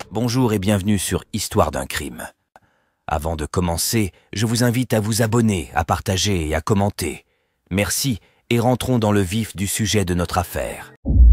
Bonjour et bienvenue sur Histoire d'un crime. Avant de commencer, je vous invite à vous abonner, à partager et à commenter. Merci et rentrons dans le vif du sujet de notre affaire.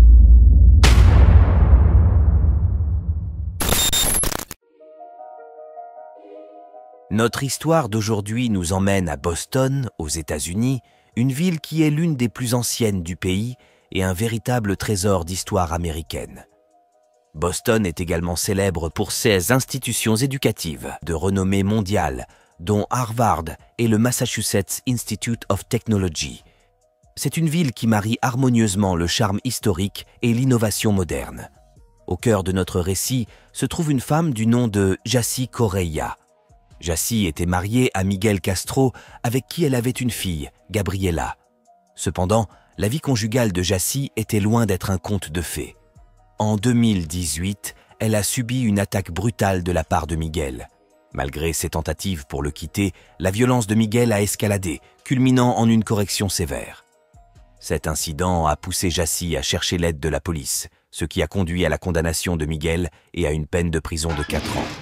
Notre histoire d'aujourd'hui nous emmène à Boston, aux États-Unis, une ville qui est l'une des plus anciennes du pays et un véritable trésor d'histoire américaine. Boston est également célèbre pour ses institutions éducatives de renommée mondiale, dont Harvard et le Massachusetts Institute of Technology. C'est une ville qui marie harmonieusement le charme historique et l'innovation moderne. Au cœur de notre récit se trouve une femme du nom de Jacy Correia. Jacy était mariée à Miguel Castro, avec qui elle avait une fille, Gabriela. Cependant, la vie conjugale de Jacy était loin d'être un conte de fées. En 2018, elle a subi une attaque brutale de la part de Miguel. Malgré ses tentatives pour le quitter, la violence de Miguel a escaladé, culminant en une correction sévère. Cet incident a poussé Jacy à chercher l'aide de la police, ce qui a conduit à la condamnation de Miguel et à une peine de prison de 4 ans.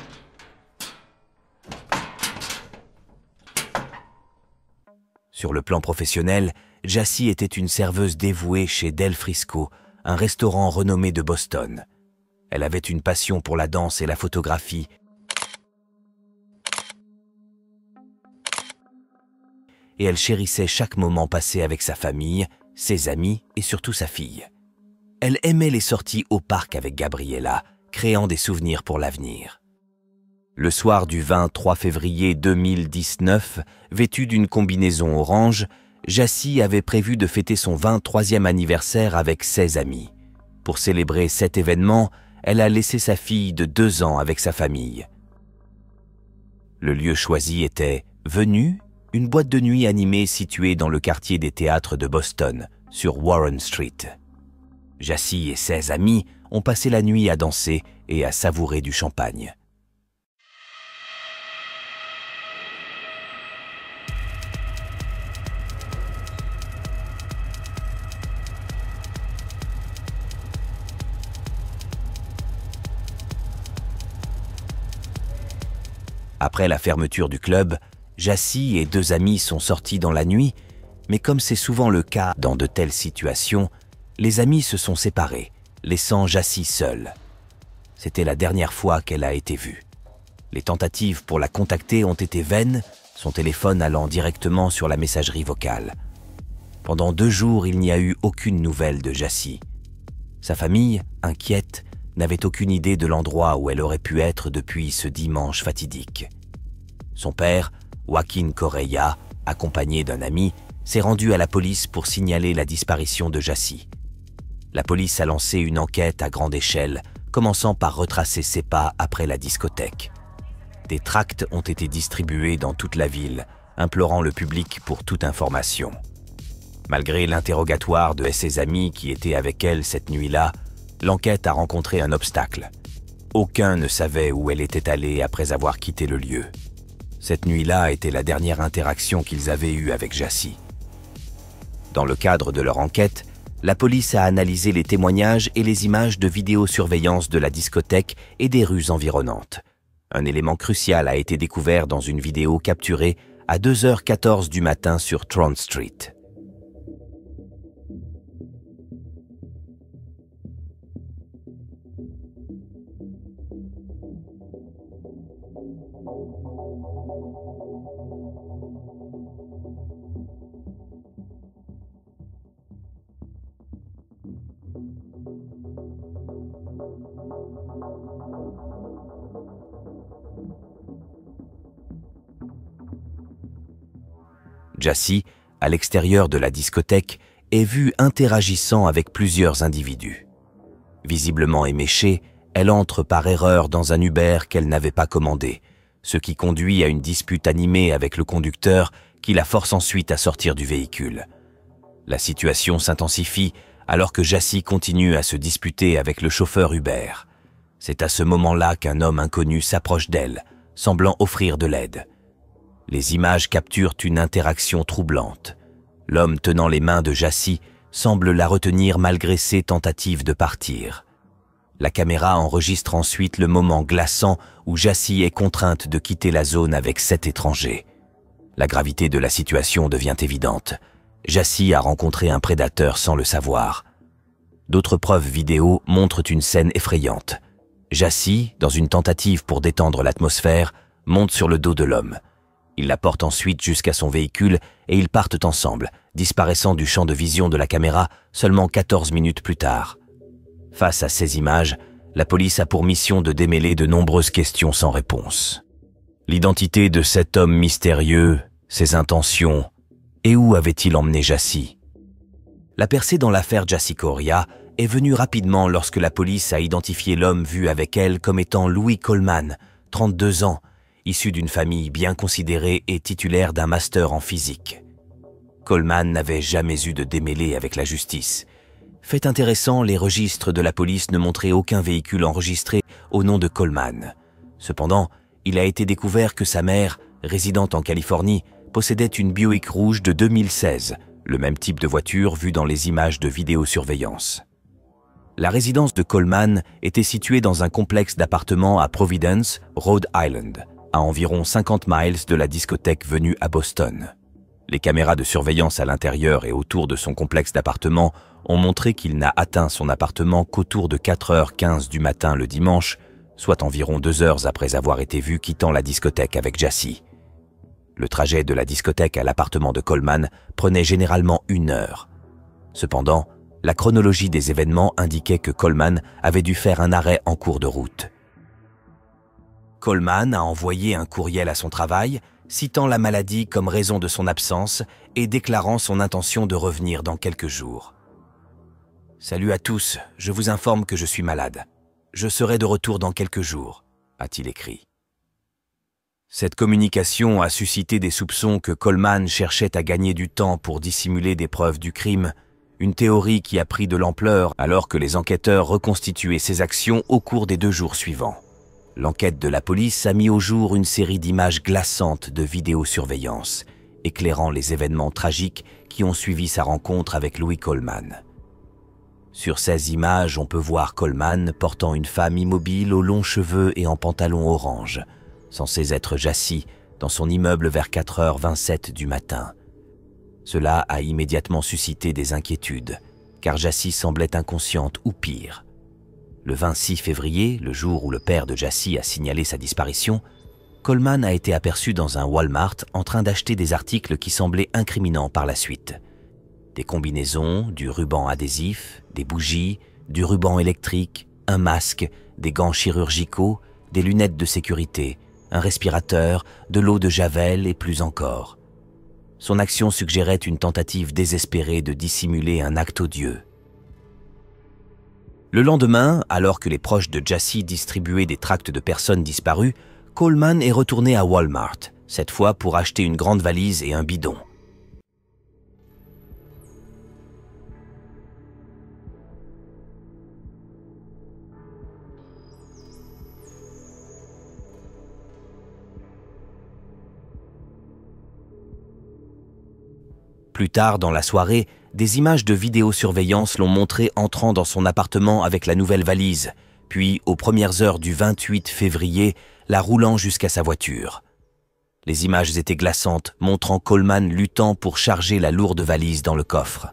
Sur le plan professionnel, Jacy était une serveuse dévouée chez Del Frisco, un restaurant renommé de Boston. Elle avait une passion pour la danse et la photographie et elle chérissait chaque moment passé avec sa famille, ses amis et surtout sa fille. Elle aimait les sorties au parc avec Gabriela, créant des souvenirs pour l'avenir. Le soir du 23 février 2019, vêtue d'une combinaison orange, Jacy avait prévu de fêter son 23e anniversaire avec ses amis. Pour célébrer cet événement, elle a laissé sa fille de 2 ans avec sa famille. Le lieu choisi était Venue, une boîte de nuit animée située dans le quartier des théâtres de Boston, sur Warren Street. Jacy et ses amis ont passé la nuit à danser et à savourer du champagne. Après la fermeture du club, Jacy et 2 amis sont sortis dans la nuit, mais comme c'est souvent le cas dans de telles situations, les amis se sont séparés, laissant Jacy seule. C'était la dernière fois qu'elle a été vue. Les tentatives pour la contacter ont été vaines, son téléphone allant directement sur la messagerie vocale. Pendant 2 jours, il n'y a eu aucune nouvelle de Jacy. Sa famille, inquiète, n'avait aucune idée de l'endroit où elle aurait pu être depuis ce dimanche fatidique. Son père, Joaquín Correia, accompagné d'un ami, s'est rendu à la police pour signaler la disparition de Jacy. La police a lancé une enquête à grande échelle, commençant par retracer ses pas après la discothèque. Des tracts ont été distribués dans toute la ville, implorant le public pour toute information. Malgré l'interrogatoire de ses amis qui étaient avec elle cette nuit-là, l'enquête a rencontré un obstacle. Aucun ne savait où elle était allée après avoir quitté le lieu. Cette nuit-là était la dernière interaction qu'ils avaient eue avec Jacy. Dans le cadre de leur enquête, la police a analysé les témoignages et les images de vidéosurveillance de la discothèque et des rues environnantes. Un élément crucial a été découvert dans une vidéo capturée à 2h14 du matin sur Trent Street. Jacy, à l'extérieur de la discothèque, est vue interagissant avec plusieurs individus. Visiblement éméchée, elle entre par erreur dans un Uber qu'elle n'avait pas commandé, ce qui conduit à une dispute animée avec le conducteur qui la force ensuite à sortir du véhicule. La situation s'intensifie alors que Jacy continue à se disputer avec le chauffeur Uber. C'est à ce moment-là qu'un homme inconnu s'approche d'elle, semblant offrir de l'aide. Les images capturent une interaction troublante. L'homme tenant les mains de Jacy semble la retenir malgré ses tentatives de partir. La caméra enregistre ensuite le moment glaçant où Jassy est contrainte de quitter la zone avec 7 étrangers. La gravité de la situation devient évidente. Jassy a rencontré un prédateur sans le savoir. D'autres preuves vidéo montrent une scène effrayante. Jassy, dans une tentative pour détendre l'atmosphère, monte sur le dos de l'homme. Il la porte ensuite jusqu'à son véhicule et ils partent ensemble, disparaissant du champ de vision de la caméra seulement 14 minutes plus tard. Face à ces images, la police a pour mission de démêler de nombreuses questions sans réponse. L'identité de cet homme mystérieux, ses intentions, et où avait-il emmené Jassy? La percée dans l'affaire Jassy Correa est venue rapidement lorsque la police a identifié l'homme vu avec elle comme étant Louis Coleman, 32 ans, issu d'une famille bien considérée et titulaire d'un master en physique. Coleman n'avait jamais eu de démêlé avec la justice. Fait intéressant, les registres de la police ne montraient aucun véhicule enregistré au nom de Coleman. Cependant, il a été découvert que sa mère, résidente en Californie, possédait une Buick rouge de 2016, le même type de voiture vu dans les images de vidéosurveillance. La résidence de Coleman était située dans un complexe d'appartements à Providence, Rhode Island, à environ 50 miles de la discothèque venue à Boston. Les caméras de surveillance à l'intérieur et autour de son complexe d'appartements ont montré qu'il n'a atteint son appartement qu'autour de 4h15 du matin le dimanche, soit environ 2 heures après avoir été vu quittant la discothèque avec Jassy. Le trajet de la discothèque à l'appartement de Coleman prenait généralement 1 heure. Cependant, la chronologie des événements indiquait que Coleman avait dû faire un arrêt en cours de route. Coleman a envoyé un courriel à son travail, citant la maladie comme raison de son absence et déclarant son intention de revenir dans quelques jours. « Salut à tous, je vous informe que je suis malade. Je serai de retour dans quelques jours », a-t-il écrit. Cette communication a suscité des soupçons que Coleman cherchait à gagner du temps pour dissimuler des preuves du crime, une théorie qui a pris de l'ampleur alors que les enquêteurs reconstituaient ses actions au cours des 2 jours suivants. L'enquête de la police a mis au jour une série d'images glaçantes de vidéosurveillance, éclairant les événements tragiques qui ont suivi sa rencontre avec Louis Coleman. Sur ces images, on peut voir Coleman portant une femme immobile aux longs cheveux et en pantalon orange, censé être Jassy, dans son immeuble vers 4h27 du matin. Cela a immédiatement suscité des inquiétudes, car Jassy semblait inconsciente ou pire. Le 26 février, le jour où le père de Jassy a signalé sa disparition, Coleman a été aperçu dans un Walmart en train d'acheter des articles qui semblaient incriminants par la suite. Des combinaisons, du ruban adhésif, des bougies, du ruban électrique, un masque, des gants chirurgicaux, des lunettes de sécurité, un respirateur, de l'eau de Javel et plus encore. Son action suggérait une tentative désespérée de dissimuler un acte odieux. Le lendemain, alors que les proches de Jassy distribuaient des tracts de personnes disparues, Coleman est retourné à Walmart, cette fois pour acheter une grande valise et un bidon. Plus tard dans la soirée, des images de vidéosurveillance l'ont montré entrant dans son appartement avec la nouvelle valise, puis, aux premières heures du 28 février, la roulant jusqu'à sa voiture. Les images étaient glaçantes, montrant Coleman luttant pour charger la lourde valise dans le coffre.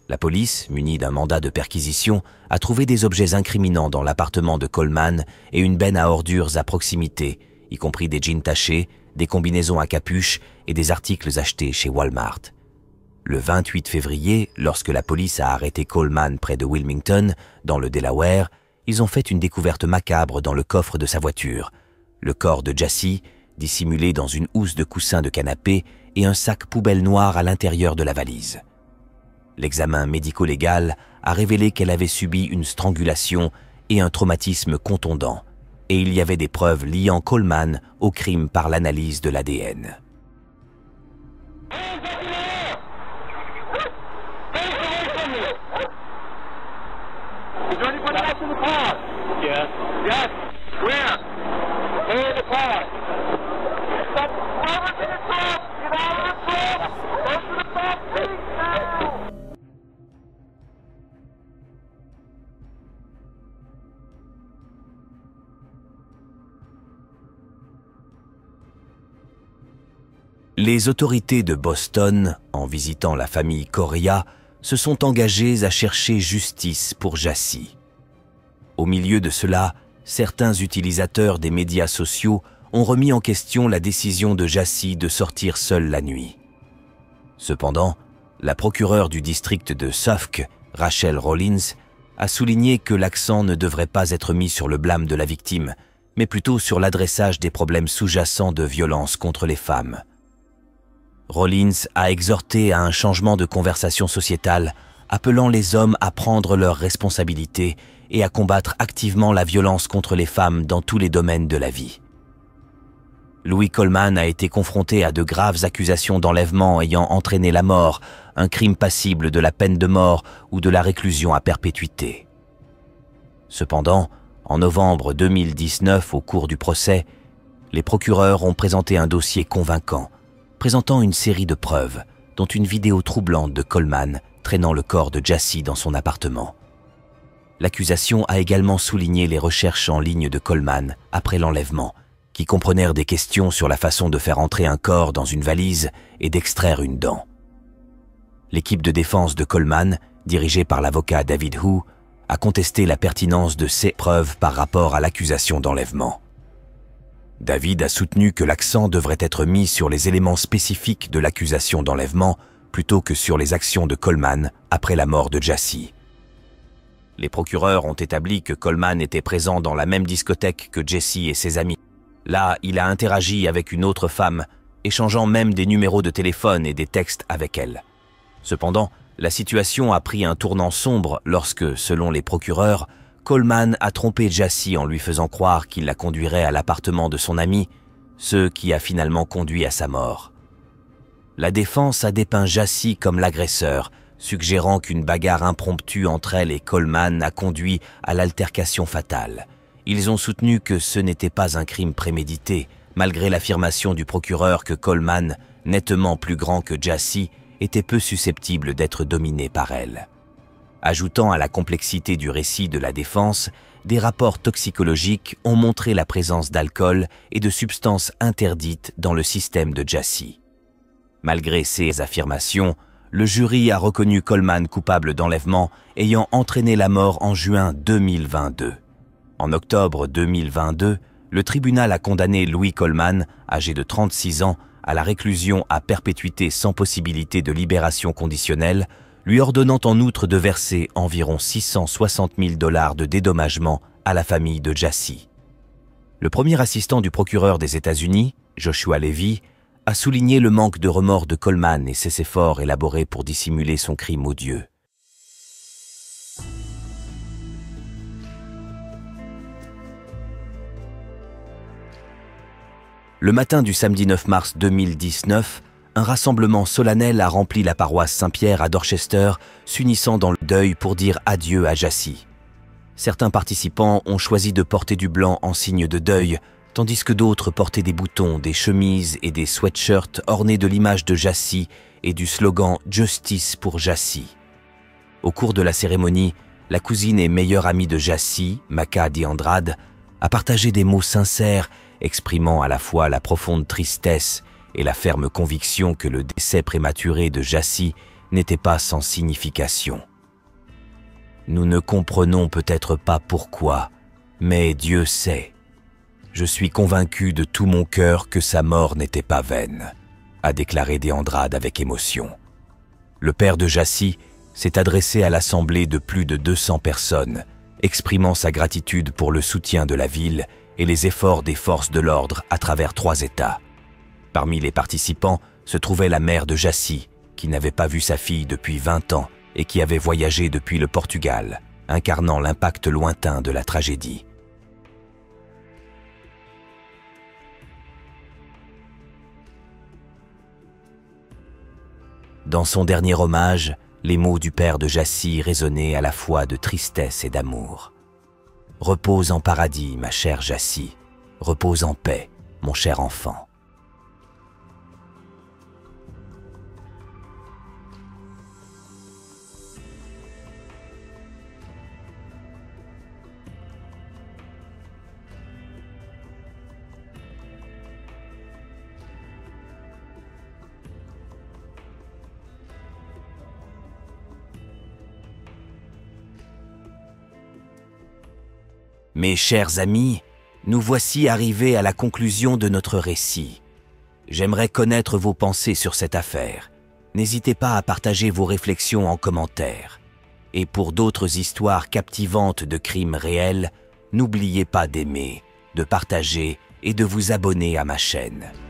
La police, munie d'un mandat de perquisition, a trouvé des objets incriminants dans l'appartement de Coleman et une benne à ordures à proximité, y compris des jeans tachés, des combinaisons à capuche et des articles achetés chez Walmart. Le 28 février, lorsque la police a arrêté Coleman près de Wilmington, dans le Delaware, ils ont fait une découverte macabre dans le coffre de sa voiture. Le corps de Jassy, dissimulé dans une housse de coussin de canapé et un sac poubelle noir à l'intérieur de la valise. L'examen médico-légal a révélé qu'elle avait subi une strangulation et un traumatisme contondant, et il y avait des preuves liant Coleman au crime par l'analyse de l'ADN. Les autorités de Boston, en visitant la famille Correa, se sont engagées à chercher justice pour Jassy. Au milieu de cela, certains utilisateurs des médias sociaux ont remis en question la décision de Jassy de sortir seule la nuit. Cependant, la procureure du district de Suffolk, Rachel Rollins, a souligné que l'accent ne devrait pas être mis sur le blâme de la victime, mais plutôt sur l'adressage des problèmes sous-jacents de violence contre les femmes. Rollins a exhorté à un changement de conversation sociétale, appelant les hommes à prendre leurs responsabilités et à combattre activement la violence contre les femmes dans tous les domaines de la vie. Louis Coleman a été confronté à de graves accusations d'enlèvement ayant entraîné la mort, un crime passible de la peine de mort ou de la réclusion à perpétuité. Cependant, en novembre 2019, au cours du procès, les procureurs ont présenté un dossier convaincant, présentant une série de preuves, dont une vidéo troublante de Coleman traînant le corps de Jassy dans son appartement. L'accusation a également souligné les recherches en ligne de Coleman après l'enlèvement, qui comprenèrent des questions sur la façon de faire entrer un corps dans une valise et d'extraire une dent. L'équipe de défense de Coleman, dirigée par l'avocat David Hu, a contesté la pertinence de ces preuves par rapport à l'accusation d'enlèvement. David a soutenu que l'accent devrait être mis sur les éléments spécifiques de l'accusation d'enlèvement plutôt que sur les actions de Coleman après la mort de Jassy. Les procureurs ont établi que Coleman était présent dans la même discothèque que Jassy et ses amis. Là, il a interagi avec une autre femme, échangeant même des numéros de téléphone et des textes avec elle. Cependant, la situation a pris un tournant sombre lorsque, selon les procureurs, Coleman a trompé Jassy en lui faisant croire qu'il la conduirait à l'appartement de son ami, ce qui a finalement conduit à sa mort. La défense a dépeint Jassy comme l'agresseur, suggérant qu'une bagarre impromptue entre elle et Coleman a conduit à l'altercation fatale. Ils ont soutenu que ce n'était pas un crime prémédité, malgré l'affirmation du procureur que Coleman, nettement plus grand que Jassy, était peu susceptible d'être dominé par elle. Ajoutant à la complexité du récit de la défense, des rapports toxicologiques ont montré la présence d'alcool et de substances interdites dans le système de Jassy. Malgré ces affirmations, le jury a reconnu Coleman coupable d'enlèvement ayant entraîné la mort en juin 2022. En octobre 2022, le tribunal a condamné Louis Coleman, âgé de 36 ans, à la réclusion à perpétuité sans possibilité de libération conditionnelle, lui ordonnant en outre de verser environ 660 000 $ de dédommagement à la famille de Jassy. Le premier assistant du procureur des États-Unis, Joshua Levy, a souligné le manque de remords de Coleman et ses efforts élaborés pour dissimuler son crime odieux. Le matin du samedi 9 mars 2019, un rassemblement solennel a rempli la paroisse Saint-Pierre à Dorchester, s'unissant dans le deuil pour dire adieu à Jassy. Certains participants ont choisi de porter du blanc en signe de deuil, tandis que d'autres portaient des boutons, des chemises et des sweatshirts ornés de l'image de Jassy et du slogan « Justice pour Jassy ». Au cours de la cérémonie, la cousine et meilleure amie de Jassy, Maca D'Andrade, a partagé des mots sincères exprimant à la fois la profonde tristesse et la ferme conviction que le décès prématuré de Jassy n'était pas sans signification. Nous ne comprenons peut-être pas pourquoi, mais Dieu sait. Je suis convaincu de tout mon cœur que sa mort n'était pas vaine, a déclaré Déandrade avec émotion. Le père de Jacy s'est adressé à l'assemblée de plus de 200 personnes, exprimant sa gratitude pour le soutien de la ville et les efforts des forces de l'ordre à travers 3 États. Parmi les participants se trouvait la mère de Jacy, qui n'avait pas vu sa fille depuis 20 ans et qui avait voyagé depuis le Portugal, incarnant l'impact lointain de la tragédie. Dans son dernier hommage, les mots du père de Jacy résonnaient à la fois de tristesse et d'amour. « Repose en paradis, ma chère Jacy. Repose en paix, mon cher enfant. » Mes chers amis, nous voici arrivés à la conclusion de notre récit. J'aimerais connaître vos pensées sur cette affaire. N'hésitez pas à partager vos réflexions en commentaire. Et pour d'autres histoires captivantes de crimes réels, n'oubliez pas d'aimer, de partager et de vous abonner à ma chaîne.